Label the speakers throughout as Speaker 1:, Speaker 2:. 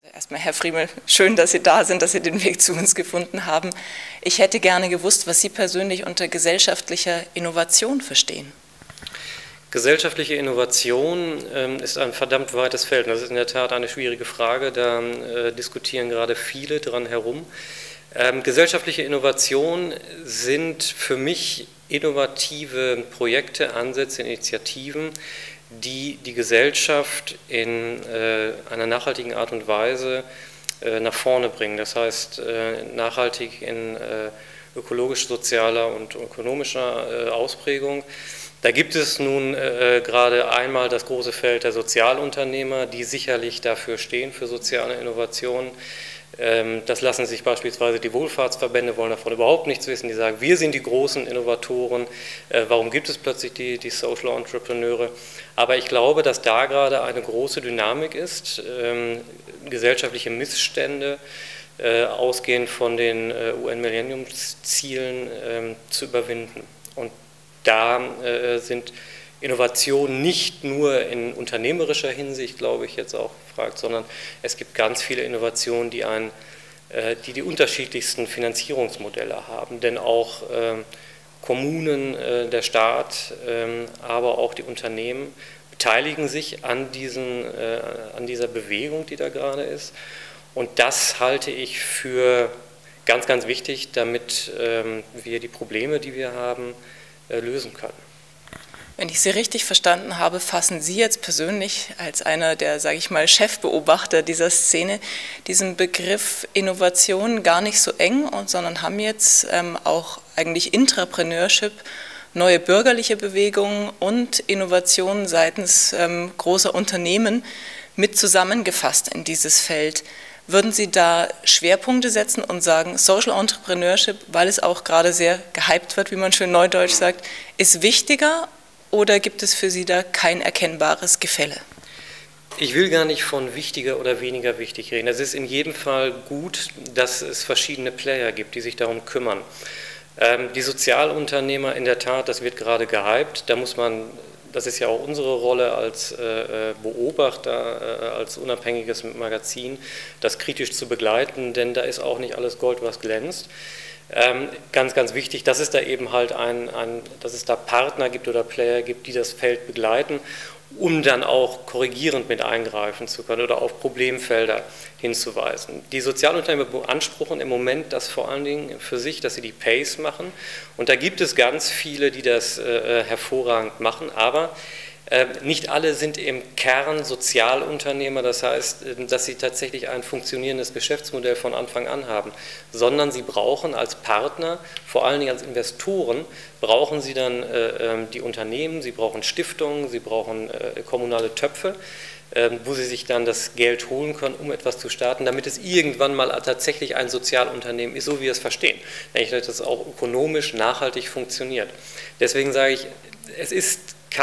Speaker 1: Erstmal, Herr Friemel, schön, dass Sie da sind, dass Sie den Weg zu uns gefunden haben. Ich hätte gerne gewusst, was Sie persönlich unter gesellschaftlicher Innovation verstehen.
Speaker 2: Gesellschaftliche Innovation ist ein verdammt weites Feld. Das ist in der Tat eine schwierige Frage, da diskutieren gerade viele dran herum. Gesellschaftliche Innovation sind für mich innovative Projekte, Ansätze, Initiativen, die die Gesellschaft in einer nachhaltigen Art und Weise nach vorne bringen. Das heißt, nachhaltig in ökologisch-sozialer und ökonomischer Ausprägung. Da gibt es nun gerade einmal das große Feld der Sozialunternehmer, die sicherlich dafür stehen, für soziale Innovationen. Das lassen sich beispielsweise die Wohlfahrtsverbände, wollen davon überhaupt nichts wissen, die sagen, wir sind die großen Innovatoren, warum gibt es plötzlich die Social Entrepreneure? Aber ich glaube, dass da gerade eine große Dynamik ist, gesellschaftliche Missstände, ausgehend von den UN-Millenniumszielen zu überwinden. Und da sind Innovationen nicht nur in unternehmerischer Hinsicht, glaube ich, jetzt auch gefragt, sondern es gibt ganz viele Innovationen, die unterschiedlichsten Finanzierungsmodelle haben. Denn auch Kommunen, der Staat, aber auch die Unternehmen beteiligen sich an dieser Bewegung, die da gerade ist. Und das halte ich für ganz, ganz wichtig, damit wir die Probleme, die wir haben, lösen können.
Speaker 1: Wenn ich Sie richtig verstanden habe, fassen Sie jetzt persönlich als einer der, sage ich mal, Chefbeobachter dieser Szene diesen Begriff Innovation gar nicht so eng, sondern haben jetzt auch eigentlich Intrapreneurship, neue bürgerliche Bewegungen und Innovationen seitens großer Unternehmen mit zusammengefasst in dieses Feld. Würden Sie da Schwerpunkte setzen und sagen, Social Entrepreneurship, weil es auch gerade sehr gehypt wird, wie man schön neudeutsch sagt, ist wichtiger? Oder gibt es für Sie da kein erkennbares Gefälle?
Speaker 2: Ich will gar nicht von wichtiger oder weniger wichtig reden. Es ist in jedem Fall gut, dass es verschiedene Player gibt, die sich darum kümmern. Die Sozialunternehmer, in der Tat, das wird gerade gehypt. Da muss man, das ist ja auch unsere Rolle als Beobachter, als unabhängiges Magazin, das kritisch zu begleiten, denn da ist auch nicht alles Gold, was glänzt. Ganz, ganz wichtig, dass es da eben halt dass es da Partner gibt oder Player gibt, die das Feld begleiten, um dann auch korrigierend mit eingreifen zu können oder auf Problemfelder hinzuweisen. Die Sozialunternehmer beanspruchen im Moment das vor allen Dingen für sich, dass sie die Pace machen. Und da gibt es ganz viele, die das hervorragend machen, aber nicht alle sind im Kern Sozialunternehmer, das heißt, dass sie tatsächlich ein funktionierendes Geschäftsmodell von Anfang an haben, sondern sie brauchen als Partner, vor allen Dingen als Investoren, brauchen sie dann die Unternehmen, sie brauchen Stiftungen, sie brauchen kommunale Töpfe, wo sie sich dann das Geld holen können, um etwas zu starten, damit es irgendwann mal tatsächlich ein Sozialunternehmen ist, so wie wir es verstehen, dass es auch ökonomisch nachhaltig funktioniert. Deswegen sage ich, es ist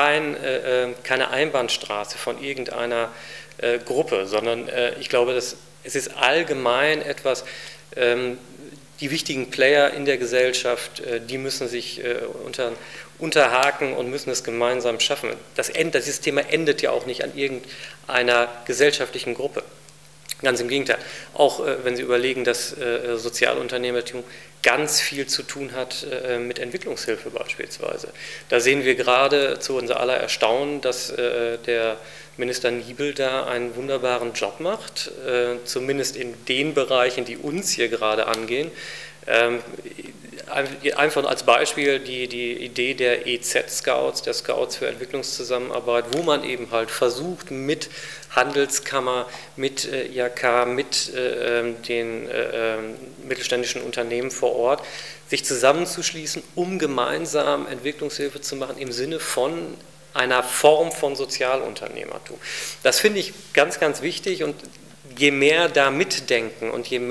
Speaker 2: keine Einbahnstraße von irgendeiner Gruppe, sondern ich glaube, es ist allgemein etwas, die wichtigen Player in der Gesellschaft, die müssen sich unterhaken und müssen es gemeinsam schaffen. Das Thema endet ja auch nicht an irgendeiner gesellschaftlichen Gruppe. Ganz im Gegenteil, auch wenn Sie überlegen, dass Sozialunternehmertum ganz viel zu tun hat mit Entwicklungshilfe beispielsweise. Da sehen wir gerade zu unser aller Erstaunen, dass der Minister Niebel da einen wunderbaren Job macht, zumindest in den Bereichen, die uns hier gerade angehen. Einfach als Beispiel die Idee der EZ-Scouts, der Scouts für Entwicklungszusammenarbeit, wo man eben halt versucht, mit Handelskammer, mit IHK, mit den mittelständischen Unternehmen vor Ort, sich zusammenzuschließen, um gemeinsam Entwicklungshilfe zu machen im Sinne von einer Form von Sozialunternehmertum. Das finde ich ganz, ganz wichtig, und je mehr da mitdenken und je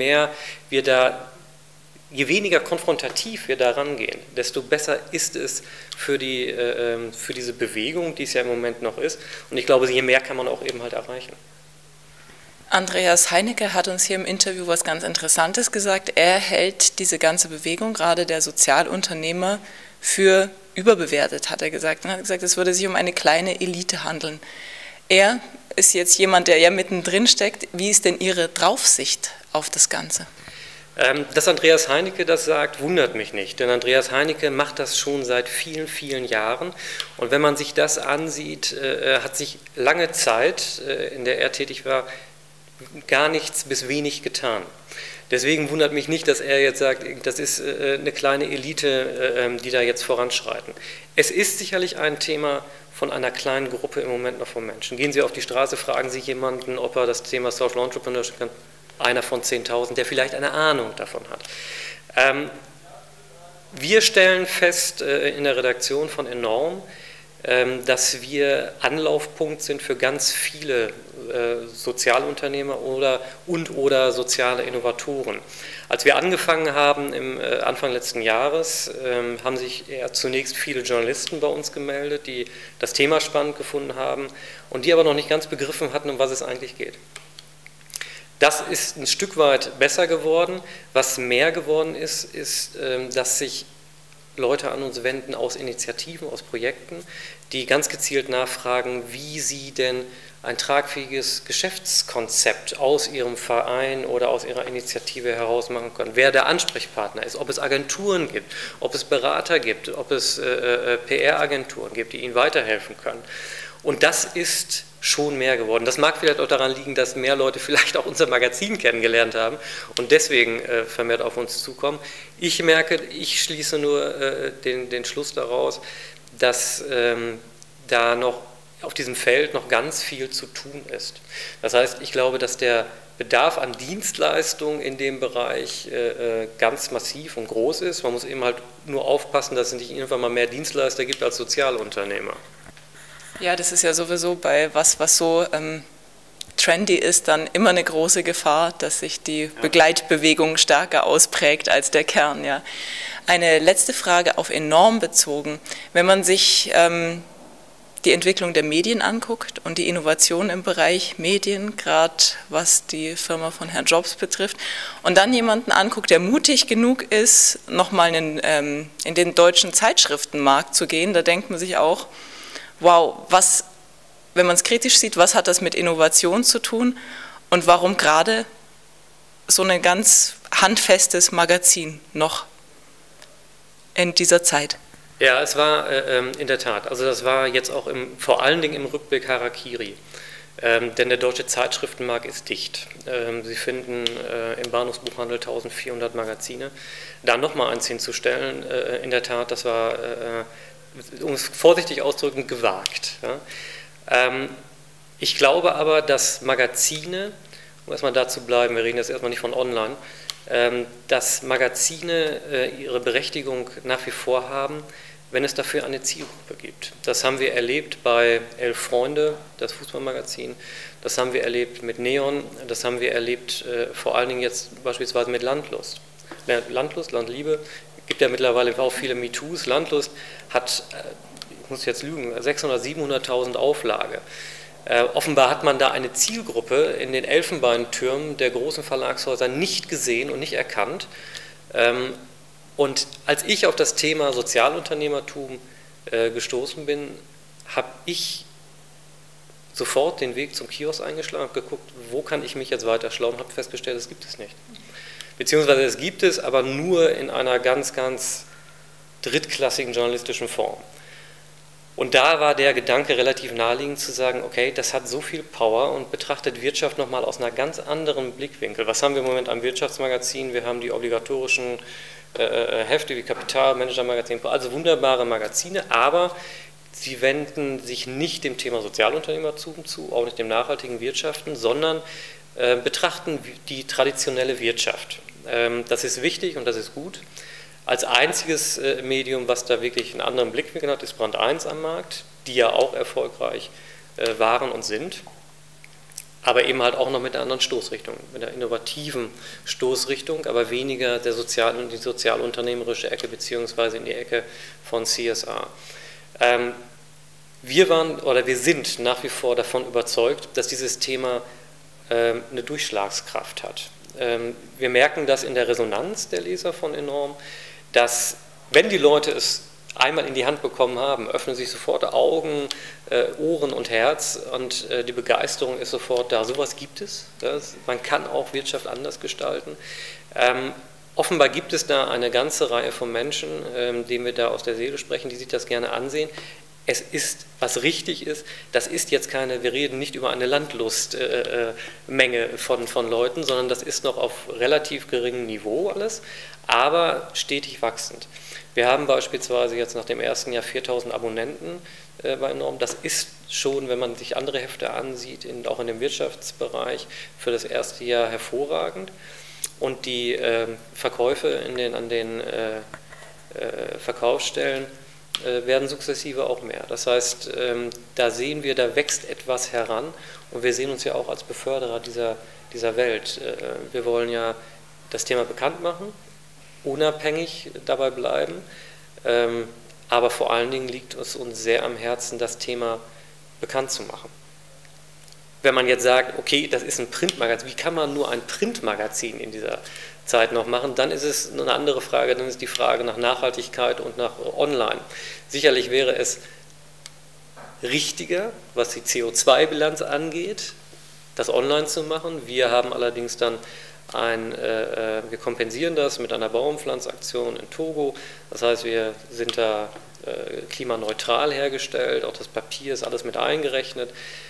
Speaker 2: weniger konfrontativ wir da rangehen, desto besser ist es für diese Bewegung, die es ja im Moment noch ist. Und ich glaube, je mehr kann man auch eben halt erreichen.
Speaker 1: Andreas Heinecke hat uns hier im Interview was ganz Interessantes gesagt. Er hält diese ganze Bewegung, gerade der Sozialunternehmer, für überbewertet, hat er gesagt. Er hat gesagt, es würde sich um eine kleine Elite handeln. Er ist jetzt jemand, der ja mittendrin steckt. Wie ist denn Ihre Draufsicht auf das Ganze?
Speaker 2: Dass Andreas Heinecke das sagt, wundert mich nicht, denn Andreas Heinecke macht das schon seit vielen, vielen Jahren und wenn man sich das ansieht, hat sich lange Zeit, in der er tätig war, gar nichts bis wenig getan. Deswegen wundert mich nicht, dass er jetzt sagt, das ist eine kleine Elite, die da jetzt voranschreiten. Es ist sicherlich ein Thema von einer kleinen Gruppe im Moment noch von Menschen. Gehen Sie auf die Straße, fragen Sie jemanden, ob er das Thema Social Entrepreneurship kann. Einer von 10.000, der vielleicht eine Ahnung davon hat. Wir stellen fest in der Redaktion von eNorm, dass wir Anlaufpunkt sind für ganz viele Sozialunternehmer oder soziale Innovatoren. Als wir angefangen haben im Anfang letzten Jahres, haben sich zunächst viele Journalisten bei uns gemeldet, die das Thema spannend gefunden haben und die aber noch nicht ganz begriffen hatten, um was es eigentlich geht. Das ist ein Stück weit besser geworden. Was mehr geworden ist, dass sich Leute an uns wenden aus Initiativen, aus Projekten, die ganz gezielt nachfragen, wie sie denn ein tragfähiges Geschäftskonzept aus ihrem Verein oder aus ihrer Initiative heraus machen können. Wer der Ansprechpartner ist, ob es Agenturen gibt, ob es Berater gibt, ob es PR-Agenturen gibt, die ihnen weiterhelfen können. Und das ist schon mehr geworden. Das mag vielleicht auch daran liegen, dass mehr Leute vielleicht auch unser Magazin kennengelernt haben und deswegen vermehrt auf uns zukommen. Ich merke, ich schließe nur den Schluss daraus, dass da noch auf diesem Feld noch ganz viel zu tun ist. Das heißt, ich glaube, dass der Bedarf an Dienstleistungen in dem Bereich ganz massiv und groß ist. Man muss eben halt nur aufpassen, dass es nicht irgendwann mal mehr Dienstleister gibt als Sozialunternehmer.
Speaker 1: Ja, das ist ja sowieso bei was so trendy ist, dann immer eine große Gefahr, dass sich die Begleitbewegung stärker ausprägt als der Kern. Ja. Eine letzte Frage auf eNorm bezogen. Wenn man sich die Entwicklung der Medien anguckt und die Innovation im Bereich Medien, gerade was die Firma von Herrn Jobs betrifft, und dann jemanden anguckt, der mutig genug ist, nochmal in den deutschen Zeitschriftenmarkt zu gehen, da denkt man sich auch, wow, wenn man es kritisch sieht, was hat das mit Innovation zu tun und warum gerade so ein ganz handfestes Magazin noch in dieser Zeit?
Speaker 2: Ja, es war in der Tat, also das war jetzt auch vor allen Dingen im Rückblick Harakiri, denn der deutsche Zeitschriftenmarkt ist dicht. Sie finden im Bahnhofsbuchhandel 1400 Magazine. Da nochmal eins hinzustellen, in der Tat, das war, um es vorsichtig auszudrücken, gewagt. Ja. Ich glaube aber, dass Magazine, um erstmal da zu bleiben, wir reden jetzt erstmal nicht von online, dass Magazine ihre Berechtigung nach wie vor haben, wenn es dafür eine Zielgruppe gibt. Das haben wir erlebt bei 11 Freunde, das Fußballmagazin, das haben wir erlebt mit Neon, das haben wir erlebt vor allen Dingen jetzt beispielsweise mit Landlust. Landlust, Landliebe, gibt ja mittlerweile auch viele MeToos. Landlust hat, ich muss jetzt lügen, 600.000, 700.000 Auflage. Offenbar hat man da eine Zielgruppe in den Elfenbeintürmen der großen Verlagshäuser nicht gesehen und nicht erkannt. Und als ich auf das Thema Sozialunternehmertum gestoßen bin, habe ich sofort den Weg zum Kiosk eingeschlagen, habe geguckt, wo kann ich mich jetzt weiter schlauen, habe festgestellt, das gibt es nicht. Beziehungsweise es gibt es, aber nur in einer ganz, ganz drittklassigen journalistischen Form. Und da war der Gedanke relativ naheliegend zu sagen, okay, das hat so viel Power und betrachtet Wirtschaft nochmal aus einer ganz anderen Blickwinkel. Was haben wir im Moment am Wirtschaftsmagazin? Wir haben die obligatorischen Hefte wie Kapital, Manager-Magazin, also wunderbare Magazine, aber sie wenden sich nicht dem Thema Sozialunternehmertum zu, auch nicht dem nachhaltigen Wirtschaften, sondern betrachten die traditionelle Wirtschaft. Das ist wichtig und das ist gut. Als einziges Medium, was da wirklich einen anderen Blickwinkel hat, ist Brand 1 am Markt, die ja auch erfolgreich waren und sind, aber eben halt auch noch mit einer anderen Stoßrichtung, mit einer innovativen Stoßrichtung, aber weniger die sozialunternehmerische Ecke beziehungsweise in die Ecke von CSR. Wir sind nach wie vor davon überzeugt, dass dieses Thema eine Durchschlagskraft hat. Wir merken das in der Resonanz der Leser von eNorm, dass wenn die Leute es einmal in die Hand bekommen haben, öffnen sich sofort Augen, Ohren und Herz und die Begeisterung ist sofort da. Sowas gibt es. Man kann auch Wirtschaft anders gestalten. Offenbar gibt es da eine ganze Reihe von Menschen, denen wir da aus der Seele sprechen, die sich das gerne ansehen. Es ist, was richtig ist, das ist jetzt keine, wir reden nicht über eine Landlustmenge von Leuten, sondern das ist noch auf relativ geringem Niveau alles, aber stetig wachsend. Wir haben beispielsweise jetzt nach dem ersten Jahr 4000 Abonnenten bei Norm. Das ist schon, wenn man sich andere Hefte ansieht, auch in dem Wirtschaftsbereich, für das erste Jahr hervorragend. Und die Verkäufe an den Verkaufsstellen werden sukzessive auch mehr. Das heißt, da sehen wir, da wächst etwas heran und wir sehen uns ja auch als Beförderer dieser Welt. Wir wollen ja das Thema bekannt machen, unabhängig dabei bleiben, aber vor allen Dingen liegt es uns sehr am Herzen, das Thema bekannt zu machen. Wenn man jetzt sagt, okay, das ist ein Printmagazin, wie kann man nur ein Printmagazin in dieser Zeit noch machen, dann ist es eine andere Frage, dann ist die Frage nach Nachhaltigkeit und nach Online. Sicherlich wäre es richtiger, was die CO2-Bilanz angeht, das online zu machen. Wir haben allerdings dann wir kompensieren das mit einer Baumpflanzaktion in Togo, das heißt, wir sind da klimaneutral hergestellt, auch das Papier ist alles mit eingerechnet.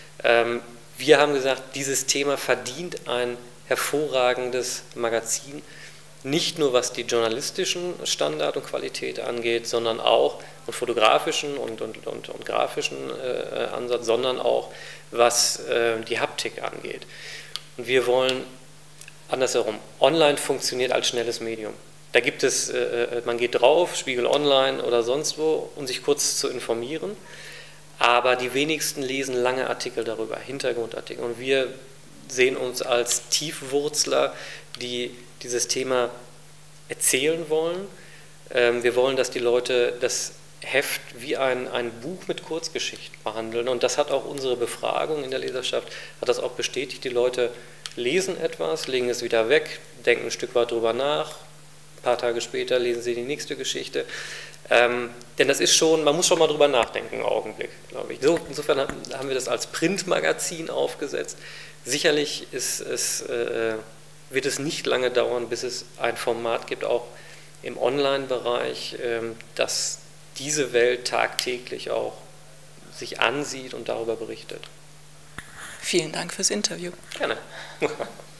Speaker 2: Wir haben gesagt, dieses Thema verdient ein hervorragendes Magazin, nicht nur was die journalistischen Standard und Qualität angeht, sondern auch und fotografischen und grafischen Ansatz, sondern auch was die Haptik angeht. Und wir wollen andersherum, online funktioniert als schnelles Medium. Da gibt es, man geht drauf, Spiegel Online oder sonst wo, um sich kurz zu informieren, aber die wenigsten lesen lange Artikel darüber, Hintergrundartikel. Und wir sehen uns als Tiefwurzler, die dieses Thema erzählen wollen. Wir wollen, dass die Leute das Heft wie ein Buch mit Kurzgeschichten behandeln. Und das hat auch unsere Befragung in der Leserschaft, hat das auch bestätigt. Die Leute lesen etwas, legen es wieder weg, denken ein Stück weit drüber nach. Ein paar Tage später lesen sie die nächste Geschichte. Denn das ist schon, man muss schon mal drüber nachdenken, einen Augenblick, glaube ich. Insofern haben wir das als Printmagazin aufgesetzt. Sicherlich wird es nicht lange dauern, bis es ein Format gibt, auch im Online-Bereich, das diese Welt tagtäglich auch sich ansieht und darüber berichtet.
Speaker 1: Vielen Dank fürs Interview.
Speaker 2: Gerne.